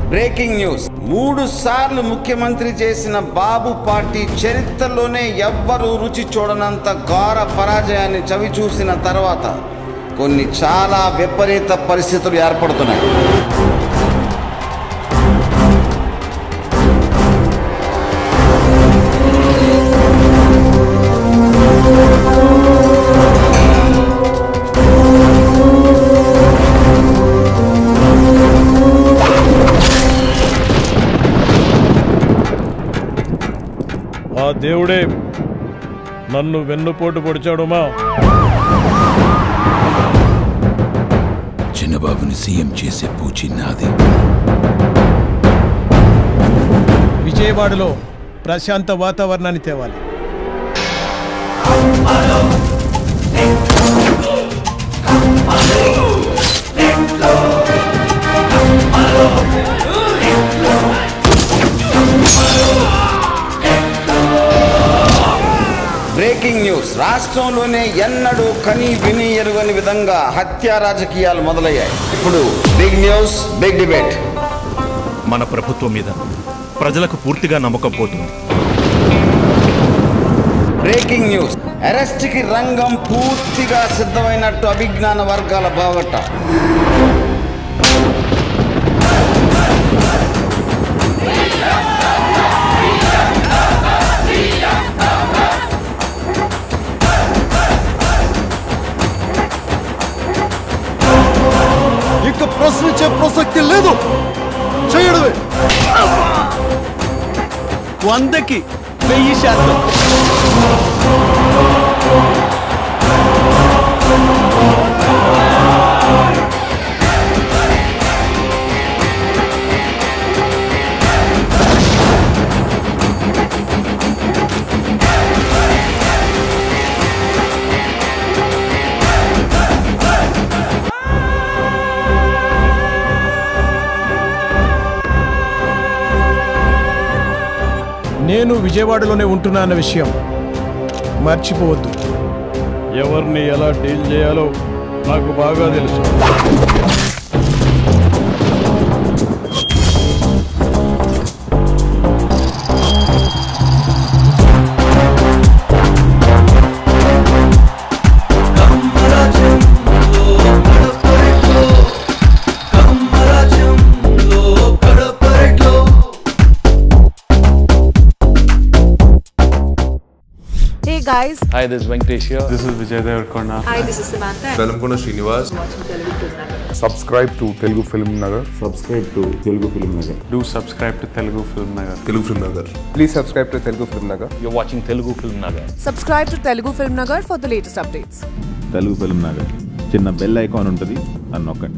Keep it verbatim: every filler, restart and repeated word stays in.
Breaking news. మూడు సార్లు ముఖ్యమంత్రి చేసిన బాబు పార్టీ చరిత్రలోనే ఎవ్వరూ రుచి చూడనంత ఘోర పరాజయాన్ని చవి చూసిన తర్వాత కొన్ని చాలా విపరీత పరిస్థితులు ఏర్పడుతున్నాయి. ఆ దేవుడే నన్ను వెన్నుపోటు పొడిచాడుమా. చిన్నబాబుని సీఎం చేసే పూచి నాది. విజయవాడలో ప్రశాంత వాతావరణాన్ని తేవాలి. Breaking news. రాష్ట్రంలోనే ఎన్నడూ కని విని ఎరుగని విధంగా హత్యా రాజకీయాలు మొదలయ్యాయి. ఇప్పుడు బిగ్ న్యూస్, బిగ్ డిబేట్. మన ప్రభుత్వం మీద ప్రజలకు పూర్తిగా నమ్మకం పోతుంది. Breaking news. అరెస్ట్కి రంగం పూర్తిగా సిద్ధమైనట్టు అభిజ్ఞాన వర్గాల బావట. ఇక ప్రశ్నించే ప్రసక్తి లేదు. చేయడమే. వందకి వెయ్యి శాతం. నేను విజయవాడలోనే ఉంటున్నా అన్న విషయం మర్చిపోవద్దు. ఎవరిని ఎలా డీల్ చేయాలో నాకు బాగా తెలుసు. Hey guys. Hi, this is Venkatesh here. This is Vijay Devarkonda. Hi, this is Samantha. Velamkonda Srinivas. Subscribe to Telugu Film Nagar. Subscribe to Telugu Film Nagar. Do subscribe to Telugu Film Nagar. Telugu Film Nagar. Please subscribe to Telugu Film Nagar. You're watching Telugu Film Nagar. Subscribe to Telugu Film Nagar for the latest updates. Telugu Film Nagar. చిన్న bell icon ఉంటుంది, అని నొక్కండి.